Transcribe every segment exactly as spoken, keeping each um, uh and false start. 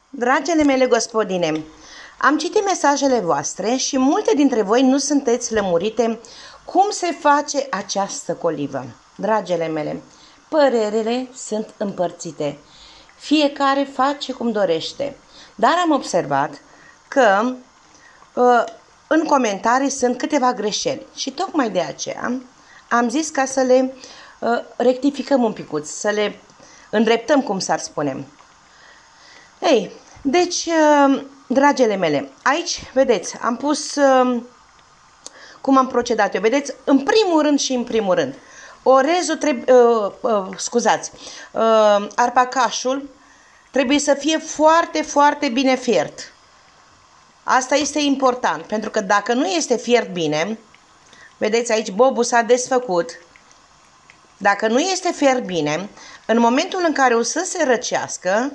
Dragele mele gospodine, am citit mesajele voastre și multe dintre voi nu sunteți lămurite cum se face această colivă. Dragele mele, părerile sunt împărțite. Fiecare face cum dorește. Dar am observat că în comentarii sunt câteva greșeli și tocmai de aceea am zis ca să le rectificăm un picuț, să le îndreptăm, cum s-ar spune. Ei, deci, dragele mele, aici, vedeți, am pus cum am procedat eu. Vedeți, în primul rând și în primul rând, orezul trebuie, uh, uh, scuzați, uh, arpacașul trebuie să fie foarte, foarte bine fiert. Asta este important, pentru că dacă nu este fiert bine, vedeți aici bobul s-a desfăcut, dacă nu este fiert bine, în momentul în care o să se răcească,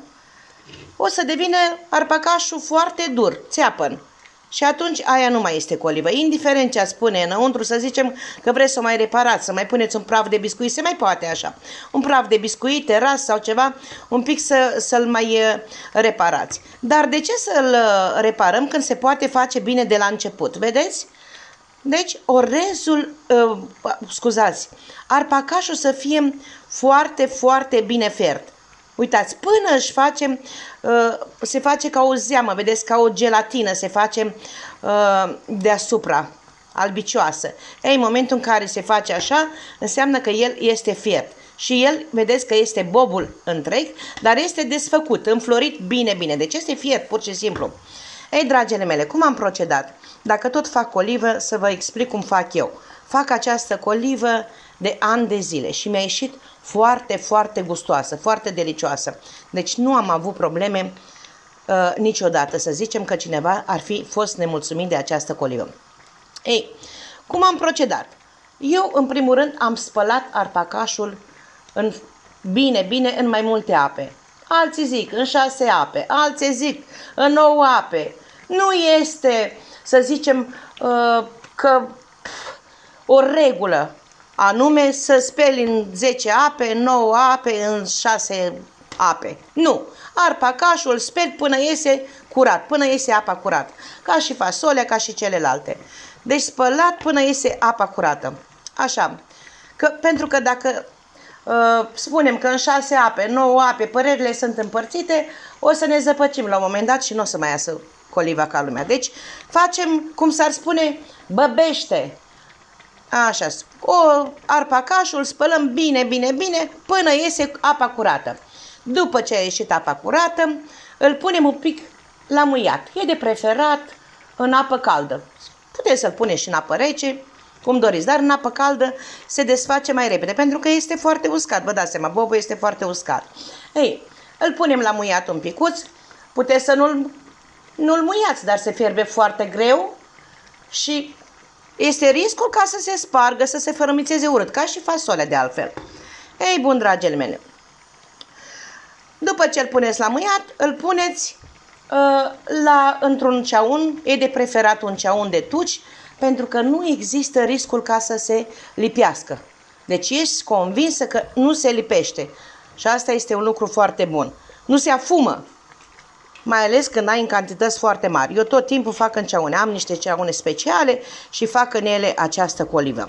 o să devină arpacașul foarte dur, țeapăn. Și atunci aia nu mai este colivă. Indiferent ce spune înăuntru, să zicem că vreți să o mai reparați, să mai puneți un praf de biscuit, se mai poate așa. Un praf de biscuit, teras sau ceva, un pic să, să-l mai reparați. Dar de ce să-l reparăm când se poate face bine de la început? Vedeți? Deci orezul, uh, scuzați, arpacașul să fie foarte, foarte bine fiert. Uitați, până își face, uh, se face ca o zeamă, vedeți, ca o gelatină, se face uh, deasupra, albicioasă. Ei, în momentul în care se face așa, înseamnă că el este fiert. Și el, vedeți că este bobul întreg, dar este desfăcut, înflorit bine, bine. Deci este fiert, pur și simplu. Ei, dragele mele, cum am procedat? Dacă tot fac colivă, să vă explic cum fac eu. Fac această colivă de ani de zile și mi-a ieșit foarte, foarte gustoasă, foarte delicioasă. Deci nu am avut probleme uh, niciodată să zicem că cineva ar fi fost nemulțumit de această colivă. Ei, cum am procedat? Eu, în primul rând, am spălat arpacașul în, bine, bine în mai multe ape. Alții zic în șase ape, alții zic în nouă ape. Nu este, să zicem, uh, că pf, o regulă anume să speli în zece ape, în nouă ape, în șase ape. Nu. Arpacașul speli până iese curat, până iese apa curată. Ca și fasolea, ca și celelalte. Deci spălat până iese apa curată. Așa. Că, pentru că dacă uh, spunem că în șase ape, nouă ape, părerile sunt împărțite, o să ne zăpăcim la un moment dat și nu o să mai iasă coliva ca lumea. Deci facem, cum s-ar spune, băbește. Așa, o arpacașul spălăm bine, bine, bine până iese apa curată. După ce a ieșit apa curată, îl punem un pic la muiat. E de preferat în apă caldă. Puteți să-l puneți și în apă rece, cum doriți, dar în apă caldă se desface mai repede, pentru că este foarte uscat. Vă dați seama, bobul este foarte uscat. Ei, îl punem la muiat un picuț, puteți să nu-l nu-l muiați, dar se fierbe foarte greu și este riscul ca să se spargă, să se fărâmițeze urât, ca și fasolea de altfel. Ei, bun, dragele mele, după ce îl puneți la muiat, îl puneți uh, la, într-un ceaun, e de preferat un ceaun de tuci, pentru că nu există riscul ca să se lipească. Deci ești convinsă că nu se lipește și asta este un lucru foarte bun. Nu se afumă, mai ales când ai în cantități foarte mari. Eu tot timpul fac în ceaune, am niște ceaune speciale și fac în ele această colivă.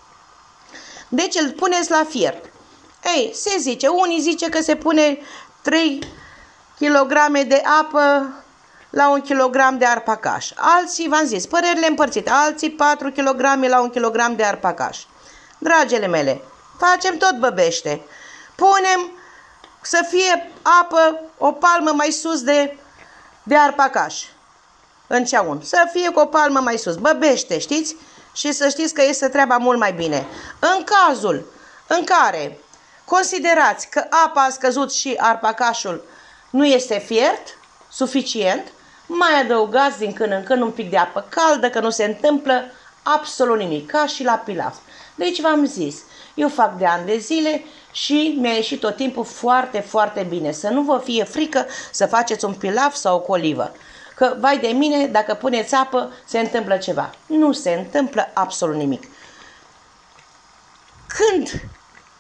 Deci îl puneți la fiert. Ei, se zice, unii zice că se pune trei kilograme de apă la un kilogram de arpacaș. Alții, v-am zis, părerile împărțite, alții patru kilograme la un kilogram de arpacaș. Dragele mele, facem tot băbește. Punem să fie apă o palmă mai sus de de arpacaș în ceaun. Să fie cu o palmă mai sus. Băbește, știți? Și să știți că este treaba mult mai bine. În cazul în care considerați că apa a scăzut și arpacașul nu este fiert suficient, mai adăugați din când în când un pic de apă caldă, că nu se întâmplă absolut nimic, ca și la pilaf. Deci v-am zis, eu fac de ani de zile și mi-a ieșit tot timpul foarte, foarte bine. Să nu vă fie frică să faceți un pilaf sau o colivă. Că, vai de mine, dacă puneți apă, se întâmplă ceva. Nu se întâmplă absolut nimic. Când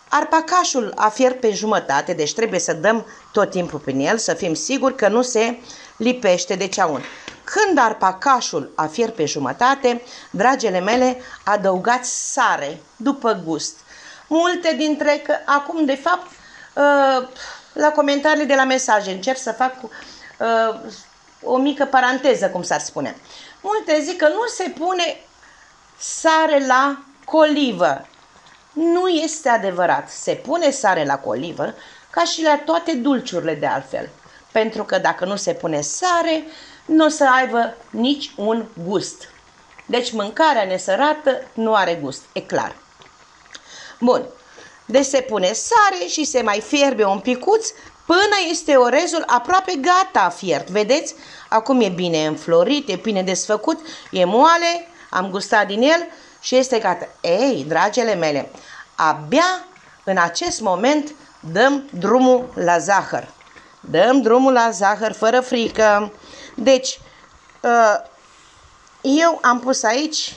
Arpacașul a fiert pe jumătate, deci trebuie să dăm tot timpul prin el, să fim siguri că nu se lipește de ceaun. Când arpacașul a fiert pe jumătate, dragele mele, adăugați sare după gust. Multe dintre, că acum de fapt, la comentariile de la mesaje încerc să fac o mică paranteză, cum s-ar spune. Multe zic că nu se pune sare la colivă. Nu este adevărat. Se pune sare la colivă ca și la toate dulciurile de altfel. Pentru că dacă nu se pune sare, nu o să aibă nici un gust. Deci mâncarea nesărată nu are gust, e clar. Bun. Deci se pune sare și se mai fierbe un picuț până este orezul aproape gata fiert. Vedeți? Acum e bine înflorit, e bine desfăcut, e moale, am gustat din el și este gata. Ei, dragele mele, abia în acest moment dăm drumul la zahăr. Dăm drumul la zahăr fără frică. Deci, eu am pus aici,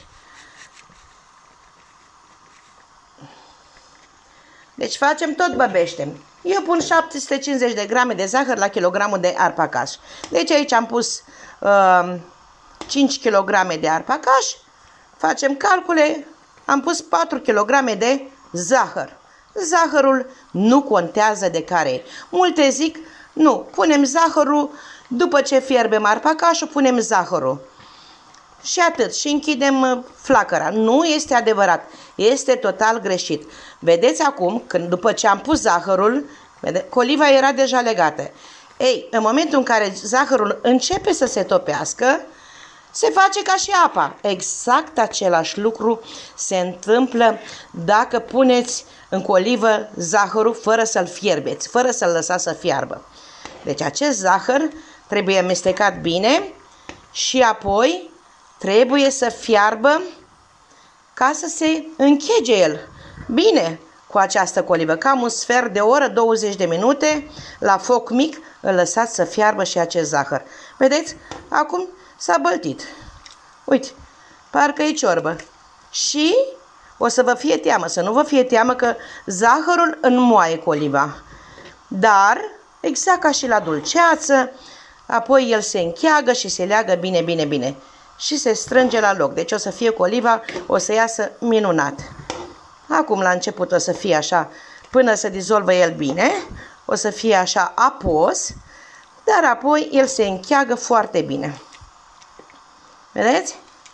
deci facem tot băbește. Eu pun șapte sute cincizeci de grame de zahăr la kilogramul de arpacaș. Deci aici am pus uh, cinci kilograme de arpacaș. Facem calcule, am pus patru kilograme de zahăr. Zahărul nu contează de care e. Multe zic, nu, punem zahărul, după ce fierbem arpacașul, punem zahărul. Și atât, și închidem flacăra. Nu este adevărat, este total greșit. Vedeți acum, când după ce am pus zahărul, vede, coliva era deja legată. Ei, în momentul în care zahărul începe să se topească, se face ca și apa. Exact același lucru se întâmplă dacă puneți în colivă zahărul fără să-l fierbeți, fără să-l lăsați să fiarbă. Deci acest zahăr trebuie amestecat bine și apoi trebuie să fiarbă ca să se închege el bine cu această colivă. Cam un sfert de oră, douăzeci de minute, la foc mic, îl lăsați să fiarbă și acest zahăr. Vedeți? Acum s-a băltit. Uite, parcă e ciorbă. Și o să vă fie teamă, să nu vă fie teamă că zahărul înmoaie coliva. Dar, exact ca și la dulceață, apoi el se încheagă și se leagă bine, bine, bine. Și se strânge la loc. Deci o să fie coliva, o să iasă minunat. Acum la început o să fie așa, până se dizolvă el bine, o să fie așa apos, dar apoi el se încheagă foarte bine. Vedeți?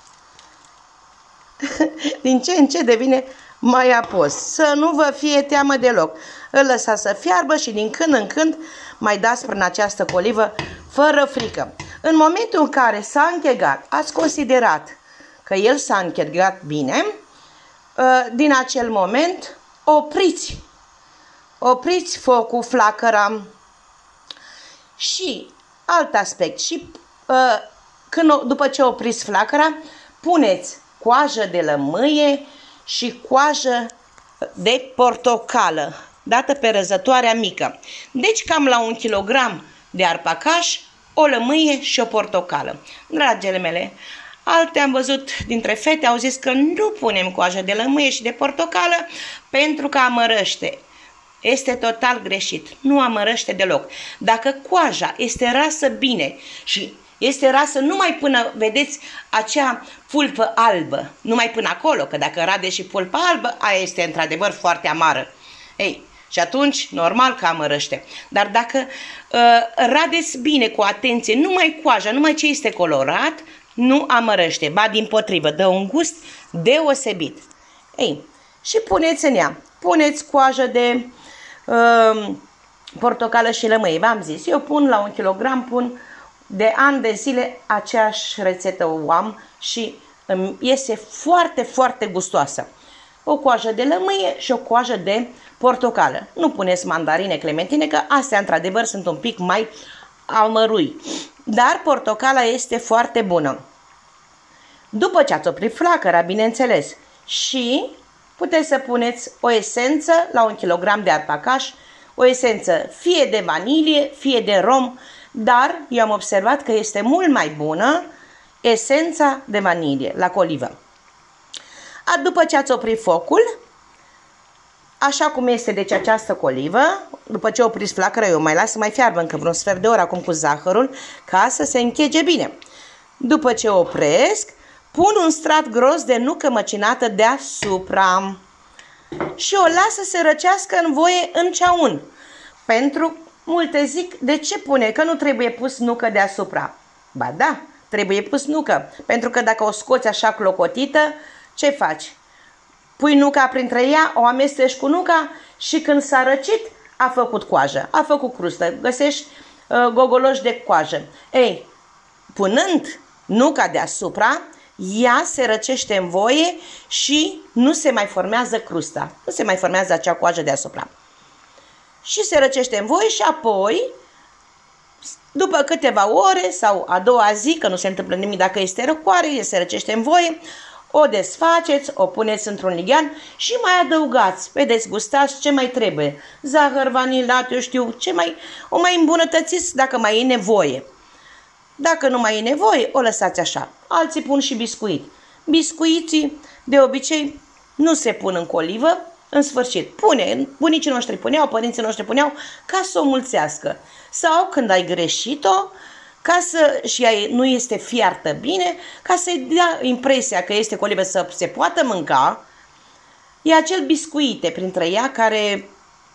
Din ce în ce devine mai apos. Să nu vă fie teamă deloc. Îl lăsați să fiarbă și din când în când mai dați prin această colivă fără frică. În momentul în care s-a închegat, ați considerat că el s-a închegat bine, din acel moment opriți. Opriți focul, flacăra. Și alt aspect, și când, după ce opriți flacăra, puneți coajă de lămâie și coajă de portocală, dată pe răzătoarea mică. Deci cam la un kilogram de arpacaș, o lămâie și o portocală. Dragele mele, alte am văzut dintre fete, au zis că nu punem coajă de lămâie și de portocală pentru că amărăște. Este total greșit, nu amărăște deloc. Dacă coaja este rasă bine și este rasă numai până, vedeți, acea pulpă albă, numai până acolo, că dacă rade și pulpa albă, aia este într-adevăr foarte amară. Ei, și atunci, normal că amărăște. Dar dacă uh, radeți bine, cu atenție, numai coaja, numai ce este colorat, nu amărăște, ba dimpotrivă, dă un gust deosebit. Ei, și puneți în ea, puneți coajă de uh, portocală și lămâie. V-am zis, eu pun la un kilogram, pun de ani de zile aceeași rețetă o am și îmi iese foarte, foarte gustoasă. O coajă de lămâie și o coajă de portocală. Nu puneți mandarine, clementine, că astea într-adevăr sunt un pic mai amărui. Dar portocala este foarte bună. După ce ați oprit flacăra, bineînțeles, și puteți să puneți o esență la un kilogram de arpacaș, o esență fie de vanilie, fie de rom, dar eu am observat că este mult mai bună esența de vanilie la colivă. După ce ați oprit focul, Așa cum este deci această colivă, după ce opriți flacăra, eu mai las să mai fiarbă încă vreun sfert de oră acum cu zahărul, ca să se închege bine. După ce opresc, pun un strat gros de nucă măcinată deasupra și o las să se răcească în voie în ceaun. Pentru multe zic, de ce pune? Că nu trebuie pus nucă deasupra. Ba da, trebuie pus nucă, pentru că dacă o scoți așa clocotită, ce faci? Pui nuca printre ea, o amesteci cu nuca și când s-a răcit, a făcut coajă, a făcut crustă, găsești uh, gogoloși de coajă. Ei, punând nuca deasupra, ea se răcește în voie și nu se mai formează crusta, nu se mai formează acea coajă deasupra. Și se răcește în voie și apoi, după câteva ore sau a doua zi, că nu se întâmplă nimic dacă este răcoare, se răcește în voie, o desfaceți, o puneți într-un lighean și mai adăugați, vedeți, gustați ce mai trebuie. Zahăr, vanilat, eu știu, ce mai, o mai îmbunătățiți dacă mai e nevoie. Dacă nu mai e nevoie, o lăsați așa. Alții pun și biscuit. Biscuiții, de obicei, nu se pun în colivă, în sfârșit. Pune, bunicii noștri puneau, părinții noștri puneau, ca să o mulțească. Sau când ai greșit-o, ca să, și ea nu este fiartă bine, ca să-i dea impresia că este colivă să se poată mânca, e acel biscuite printre ea care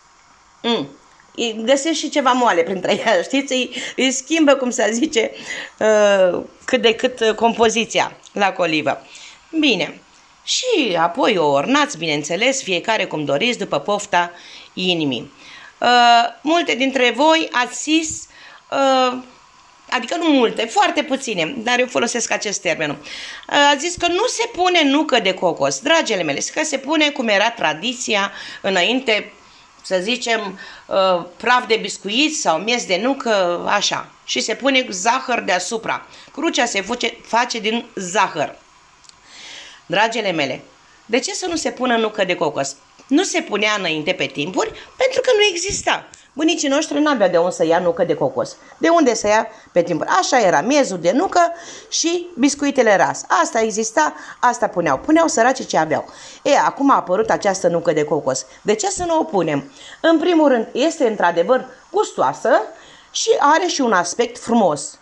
mm, găsești și ceva moale printre ea, știți? Îi, îi schimbă, cum se zice, uh, cât de cât compoziția la colivă. Bine, și apoi o ornați, bineînțeles, fiecare cum doriți, după pofta inimii. Uh, multe dintre voi ați zis... Uh, Adică nu multe, foarte puține, dar eu folosesc acest termen. A zis că nu se pune nucă de cocos, dragile mele, că se pune cum era tradiția înainte, să zicem, praf de biscuit sau miez de nucă, așa. Și se pune zahăr deasupra. Crucea se face din zahăr. Dragile mele, de ce să nu se pună nucă de cocos? Nu se punea înainte pe timpuri pentru că nu exista. Bunicii noștri n-aveau de unde să ia nucă de cocos. De unde să ia pe timpuri? Așa era, miezul de nucă și biscuitele ras. Asta exista, asta puneau. Puneau săracii ce aveau. E, acum a apărut această nucă de cocos. De ce să nu o punem? În primul rând, este într-adevăr gustoasă și are și un aspect frumos.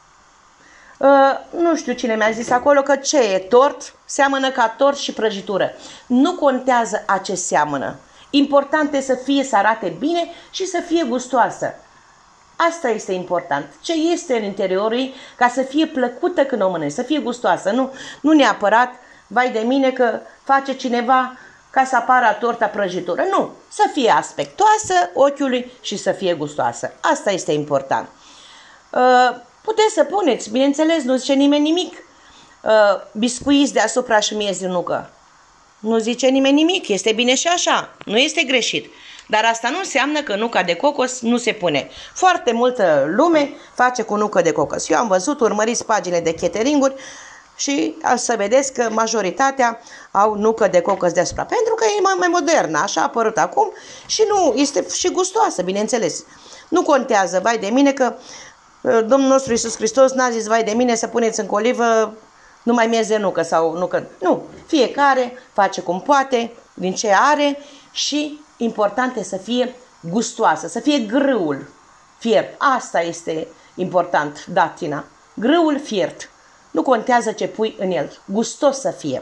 Uh, nu știu cine mi-a zis acolo că ce e tort, seamănă ca tort și prăjitură. Nu contează a ce seamănă. Important e să fie, să arate bine și să fie gustoasă. Asta este important. Ce este în interiorul ei ca să fie plăcută când o mănânci, să fie gustoasă. Nu, nu neapărat, vai de mine că face cineva ca să apară torta prăjitură. Nu, să fie aspectoasă ochiului și să fie gustoasă. Asta este important. Uh, puteți să puneți, bineînțeles, nu zice nimeni nimic, uh, biscuiți deasupra și miez din nucă. Nu zice nimeni nimic, este bine și așa, nu este greșit. Dar asta nu înseamnă că nuca de cocos nu se pune. Foarte multă lume face cu nucă de cocos. Eu am văzut, urmăriți paginile de cateringuri și să vedeți că majoritatea au nucă de cocos deasupra. Pentru că e mai, mai modernă, așa a apărut acum și nu este și gustoasă, bineînțeles. Nu contează, vai de mine, că Domnul nostru Iisus Hristos n-a zis, vai de mine, să puneți în colivă numai miez de nucă sau nucă. Nu, fiecare face cum poate, din ce are și important e să fie gustoasă, să fie grâul fiert. Asta este important, datina. Grâul fiert. Nu contează ce pui în el, gustos să fie.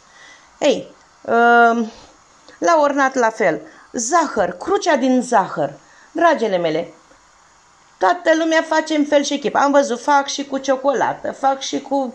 Ei, la ornat la fel. Zahăr, crucea din zahăr. Dragile mele, toată lumea face în fel și chip. Am văzut, fac și cu ciocolată, fac și cu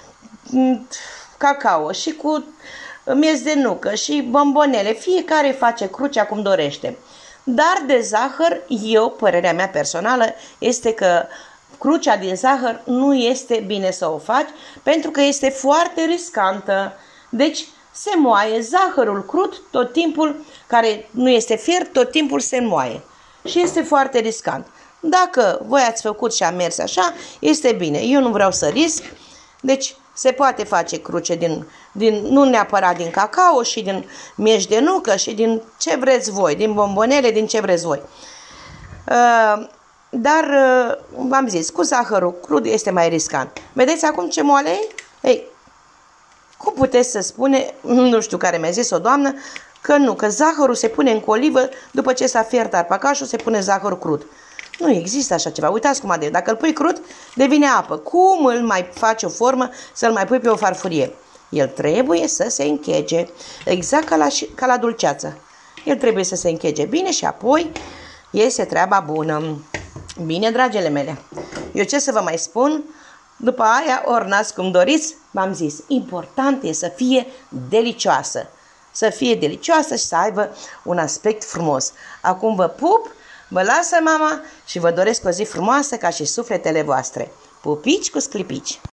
cacao și cu miez de nucă și bombonele. Fiecare face crucea cum dorește. Dar de zahăr, eu, părerea mea personală, este că crucea din zahăr nu este bine să o faci pentru că este foarte riscantă. Deci se moaie zahărul crud tot timpul, care nu este fiert, tot timpul se moaie. Și este foarte riscant. Dacă voi ați făcut și a mers așa, este bine. Eu nu vreau să risc. Deci se poate face cruce din, din, nu neapărat din cacao și din miez de nucă și din ce vreți voi, din bombonele, din ce vreți voi. Uh, dar, uh, v-am zis, cu zahărul crud este mai riscant. Vedeți acum ce moale e? Ei, cum puteți să spune, nu știu care mi-a zis o doamnă, Că nu, că zahărul se pune în colivă după ce s-a fiert arpacașul, se pune zahăr crud. Nu există așa ceva. Uitați cum ade. Dacă îl pui crud, devine apă. Cum îl mai faci o formă să-l mai pui pe o farfurie? El trebuie să se închege. Exact ca la, ca la dulceață. El trebuie să se închege bine și apoi iese treaba bună. Bine, dragele mele. Eu ce să vă mai spun? După aia, ornați cum doriți, v-am zis, important e să fie delicioasă. Să fie delicioasă și să aibă un aspect frumos. Acum vă pup, vă lasă mama și vă doresc o zi frumoasă ca și sufletele voastre. Pupici cu sclipici!